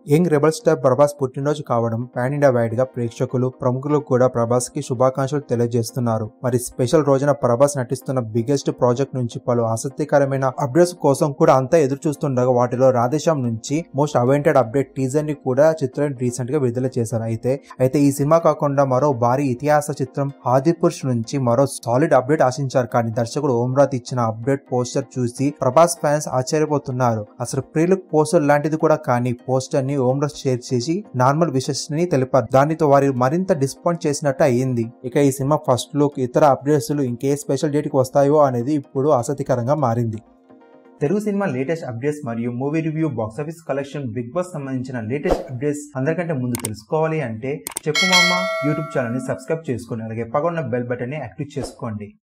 Young rebel star Prabhas పుట్టినరోజు కావడం pan India wide గా ప్రేక్షకులు ప్రముఖులు కూడా ప్రభాస్ కి శుభాకాంక్షలు తెలియజేస్తున్నారు. మరి స్పెషల్ రోజున ప్రభాస్ నటిస్తున్న బిగ్గెస్ట్ ప్రాజెక్ట్ నుంచి పలు ఆసక్తికరమైన అప్డేట్స్ కోసం కూడా అంతా ఎదురు చూస్తుండగా వాటిలో రాధేశ్యామ్ నుంచి మోస్ట్ అవెంటెడ్ అప్డేట్ టీజర్ ని కూడా చిత్రం రీసెంట్ గా విడుదల చేశారు. అయితే ఈ సినిమా కాకుండా మరో భారీ ఇతిహాస చిత్రం ఆదిపురుష్ నుంచి మరో సాలిడ్ అప్డేట్ ఆశించారు. కానీ దర్శకుడు ఓమ్రాత్ ఇచ్చిన అప్డేట్ పోస్టర్ చూసి ప్రభాస్ ఫ్యాన్స్ ఆశ్చర్యపోతున్నారు. అసలు ప్రీలుక్ పోస్టర్ లాంటిది కూడా కానీ పోస్టర్ ని ఓమ్రాత్ షేర్ చేసి నార్మల్ విషెస్ ని తెలిపారు. దానితో వారి మరింత డిసప్పాయింట్ చేసినట్టు అయ్యింది. ఇక ఈ సినిమా ఫస్ట్ లుక్ ఇతర అప్డేట్స్ ఇంకే స్పెషల్ డేట్ కి వస్తాయో అనేది ఇప్పుడు ఆసక్తికరంగా మారింది. తెలుగు సినిమా లేటెస్ట్ అప్డేట్స్ మరియు movie review, box office collection, Bigg Boss సంబంధించిన లేటెస్ట్ అప్డేట్స్ అందరికంటే ముందు తెలుసుకోవాలి అంటే చెప్పు మామ యూట్యూబ్ ఛానల్ ని సబ్స్క్రైబ్ చేసుకోండి. అలాగే పక్కన ఉన్న బెల్ బటన్ ని యాక్టివ్ చేసుకోండి.